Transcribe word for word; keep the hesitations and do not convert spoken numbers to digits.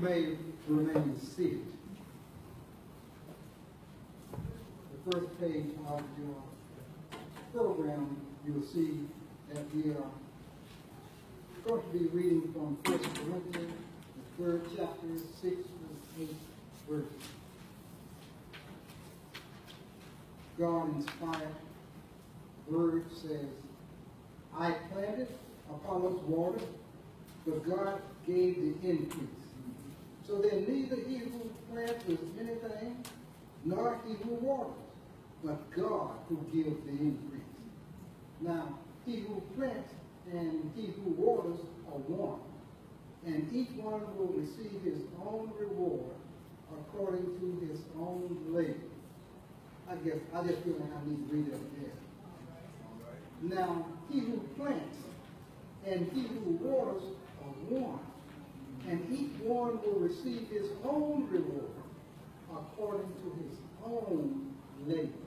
may remain seated. The first page of your program, you'll see that we are going to be reading from First Corinthians, the third chapter, six to eight verses. God-inspired word says, I planted, Apollos watered, but God gave the increase. So then neither he who plants is anything, nor he who waters, but God who gives the increase. Now, he who plants and he who waters are one, and each one will receive his own reward according to his own labor. I guess I just feel like I need to read that again. Now, he who plants and he who waters are one, and each one will receive his own reward according to his own labor.